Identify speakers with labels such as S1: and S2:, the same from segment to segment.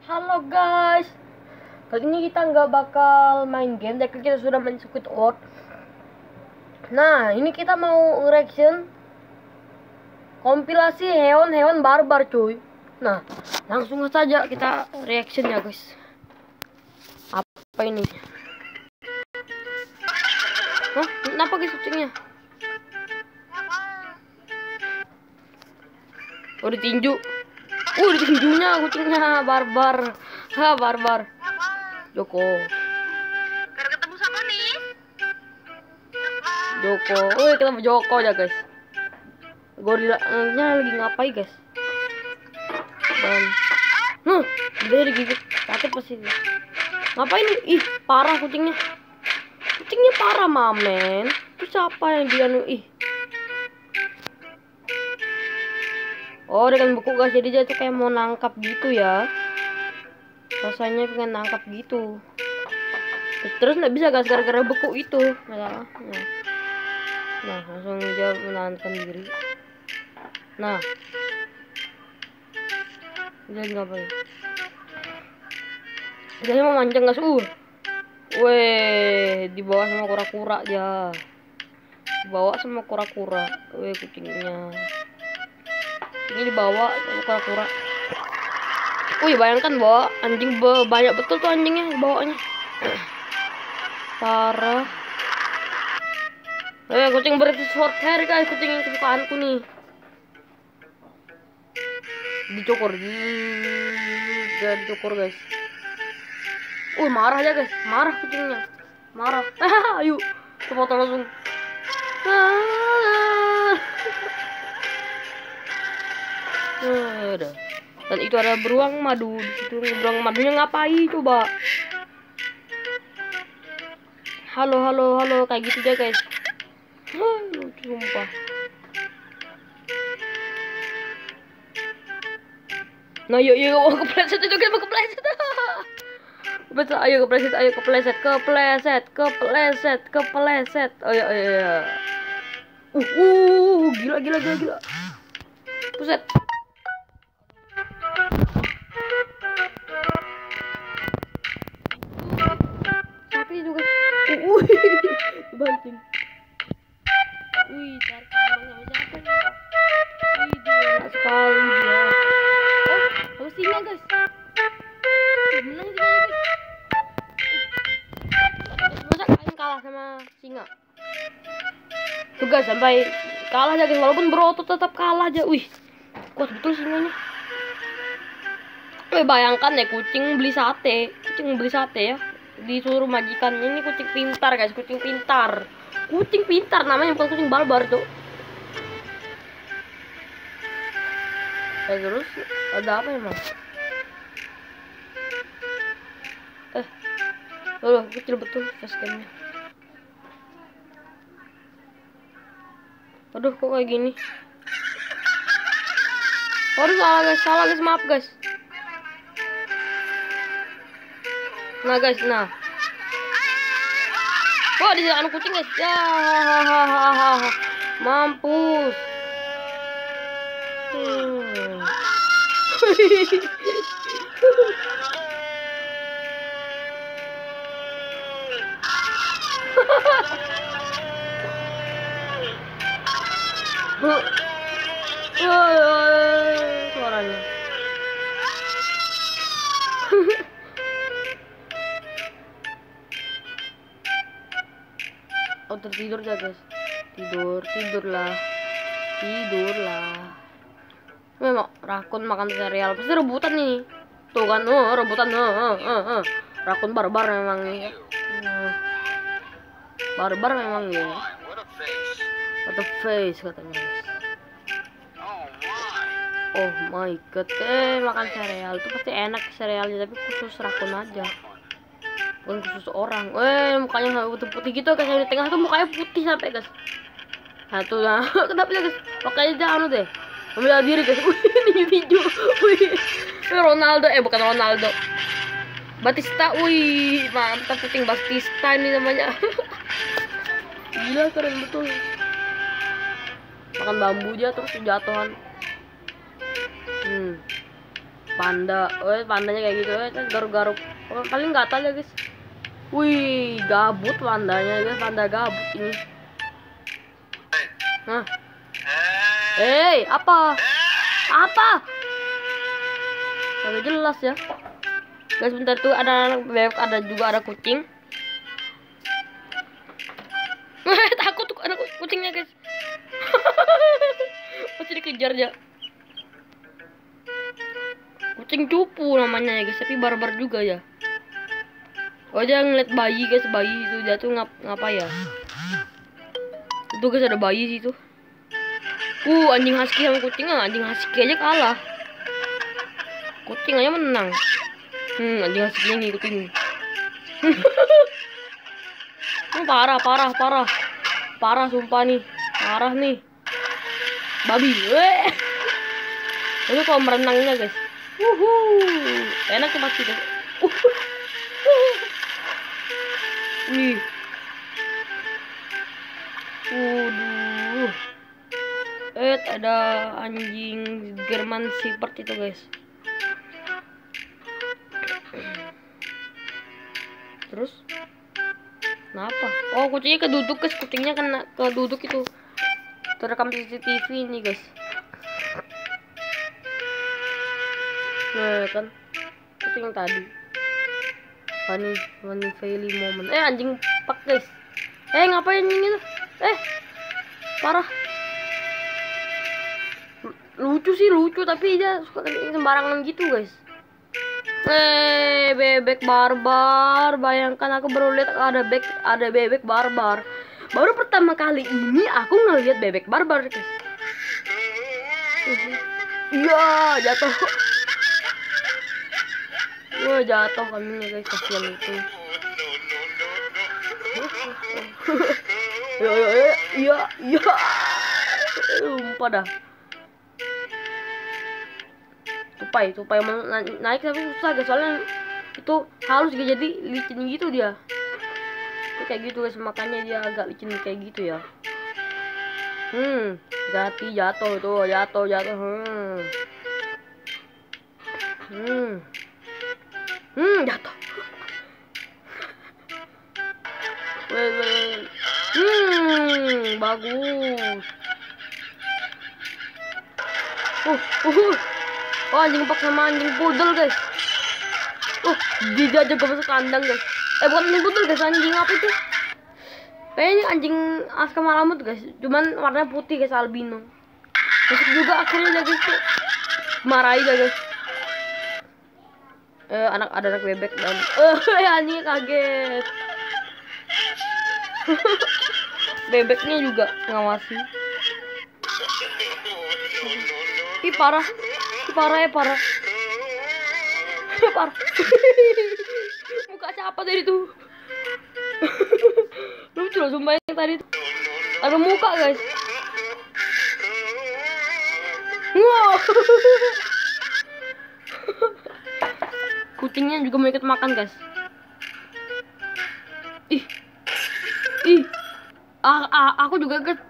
S1: Halo guys, kali ini kita nggak bakal main game, tapi kita sudah main Squidward. Nah, ini kita mau reaction kompilasi hewan-hewan barbar cuy. Nah, langsung saja kita reaction ya guys. Apa ini? Hah? Kenapa guys kucingnya? Oh, ditinju. Ditinjunya kucingnya barbar. Barbar. Joko.
S2: Ketemu sama nih.
S1: Joko. Ketemu Joko ya guys. Gorilanya lagi ngapain guys? Dia digigit. Sakit pasti. Ngapain nih? Ih, parah kucingnya. Kucingnya parah mamen. Itu siapa yang dia ih? Oh, dia kan beku guys, jadi dia tuh kayak mau nangkap gitu ya. Rasanya pengen nangkap gitu. Terus nggak bisa guys, gara-gara beku itu. Nah, langsung dia menahankan diri. Nah, dia ngapain? Dia mau mancing guys. Dibawa sama kura-kura dia. Dibawa sama kura-kura. Kucingnya. Ini dibawa sama kura-kura. Bayangkan bawa anjing banyak betul tuh anjingnya bawanya. Parah. Kucing British short hair guys, kucing yang kesukaanku nih. Dicukur. Dicukur guys. Marah aja guys, marah kucingnya. Marah. Ayo, foto langsung. Dan itu ada beruang madu di situ. Beruang madunya ngapain coba? Halo kayak gitu aja guys. Sumpah. Nah, yuk kepleset itu kan, kepleset. Ayo kepleset. Ayo. Gila. Buset. Banting. Cari kamu sama siapa nih? Dia enak sekali dia. Sama singa guys. Menang juga guys. Masa kalian kalah sama singa? Tuh guys, sampai kalah aja guys, walaupun berotot tetap kalah aja. Kuat betul singanya. Bayangkan ya, kucing beli sate ya. Disuruh majikannya, ini kucing pintar guys, kucing pintar namanya, bukan kucing barbar tuh. Terus ada apa emang? Kecil betul facecamnya. Aduh, kok kayak gini? Salah guys, maaf guys. Nah guys, di sana kucing guys. Mampus. Suaranya. Tertidur aja guys. Tidurlah. Memang rakun makan sereal pasti rebutan nih. Tuh kan, rebutan. Rakun barbar memang nih. Barbar memang ya. What a face katanya guys. Oh my god. Makan sereal itu pasti enak serealnya, tapi khusus rakun aja. Bukan khusus orang. Mukanya sampai putih gitu guys. Yang di tengah tuh mukanya putih sampai guys. Kenapa ya guys? Makanya jangan deh. Ambil diri guys. Tinju. Ronaldo, bukan Ronaldo. Batista. Mantap, kucing Batista ini namanya. Gila, keren betul. Makan bambu dia terus jatuhan. Panda. Oh, pandanya kayak gitu. Garuk-garuk. Oh, paling gatal ya, guys. Wih, gabut pandanya, guys. Panda gabut ini. Hah? Apa? Apa? Gak jelas ya. Guys, bentar tuh ada anak bebek, ada juga ada kucing. Takut tuh anak kucingnya, guys. Masih dikejar ya. Kucing cupu namanya ya, guys, tapi barbar juga ya. Oh, dia ngeliat bayi, guys, bayi itu dia tuh ngapa ya? Itu, guys, ada bayi situ. Anjing husky sama kucing, anjing husky aja kalah. Kucing aja menang. Anjing husky ngikutin. Parah sumpah nih. Parah nih. Babi. Itu kalau merenangnya, guys. Enak tuh pasti, guys. Nih. Ada anjing German Shepherd itu, guys. Terus kenapa? Oh, kucingnya keduduk, guys. Kucingnya kena keduduk itu. Terekam CCTV ini, guys. Nah, kan kucing yang tadi. Funny Valley moment. Anjing pak, guys. Ngapain ini? Parah. Lucu tapi dia suka sembarangan gitu, guys. Bebek barbar. Bayangkan aku baru lihat ada bebek barbar. Baru pertama kali ini aku ngelihat bebek barbar, guys. Iya, jatuh. Jatuh kambingnya, guys, kasihan itu. Iya. Lupa dah. Tupai mau naik tapi susah, guys, soalnya itu halus, guys, jadi licin gitu dia. Itu kayak gitu, guys, makanya dia agak licin kayak gitu ya. Jatuh. Jatuh. Bagus. Oh, anjing pak sama anjing pudel, guys. Dia jaga masuk kandang, guys. Bukan anjing pudel, guys, anjing apa itu? Kayaknya anjing Aska Malamut, guys. Cuman warnanya putih, guys, albino. Masuk juga akhirnya, guys. Marahi, guys. Ada anak bebek dan anjingnya kaget. Bebeknya juga ngawasi. Parah. Muka siapa tadi tuh? Lucu loh, sumpah, yang tadi tuh ada muka, guys. Wow. Kucingnya juga mau ikut makan, guys. Aku juga, guys.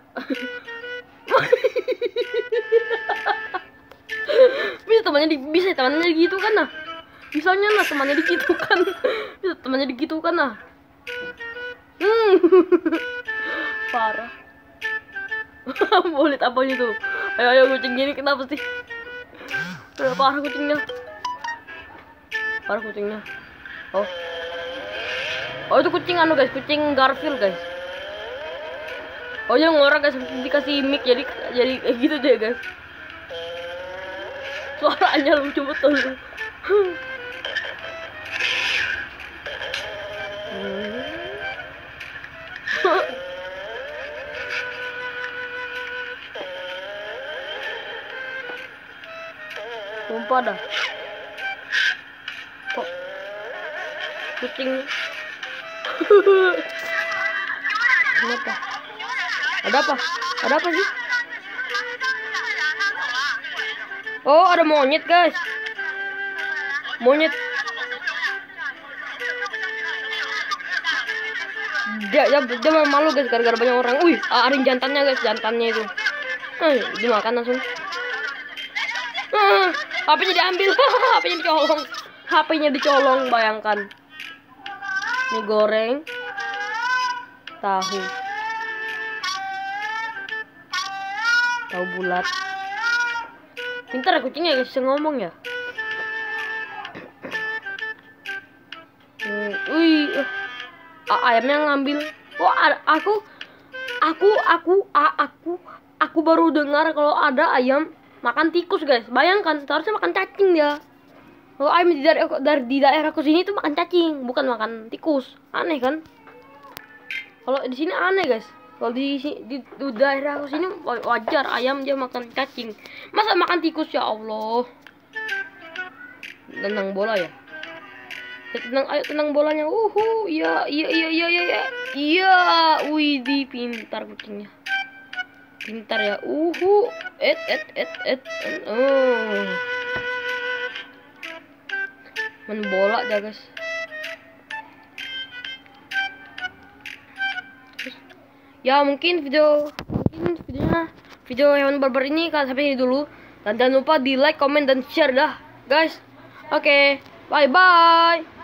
S1: Bisa temannya gitu kan, nah. Bisanya lah temannya digitukan. Bisa temannya digitukan, nah. Parah. Boleh apa itu? Ayo kucing gini kenapa sih? Parah kucingnya. Oh, itu kucing guys, kucing Garfield, guys. Oh, yang orang, guys, dikasih mic jadi kayak gitu deh, guys. Suaranya lucu betul. Sumpah dah. Kok kucing. Kenapa? Ada apa sih? Oh, ada monyet, guys. Monyet. Dia malu, guys, gara-gara banyak orang. Ada jantannya, guys, jantannya itu. Dimakan langsung. HP-nya diambil. HP-nya dicolong. HP-nya dicolong, bayangkan. Mie goreng. Tahu. Tahu bulat. Pintar ya kucingnya guys, bisa ngomong ya. Wih, ayamnya ngambil. Oh, aku baru dengar kalau ada ayam makan tikus guys. Bayangkan, seharusnya makan cacing dia. Kalau ayam di daerahku sini tuh makan cacing, bukan makan tikus. Aneh kan? Kalau di sini aneh guys. Kalau di daerahku sini wajar ayam dia makan cacing. Masa makan tikus, ya Allah. Tenang bola ya. Ayo tenang bolanya. Iya. Iya, widih, pintar kucingnya. Pintar ya. Oh. Main bola aja, guys. Ya, mungkin videonya video hewan barbar ini sampai ini dulu. Dan jangan lupa di like, comment, dan share dah, guys. Oke, bye bye.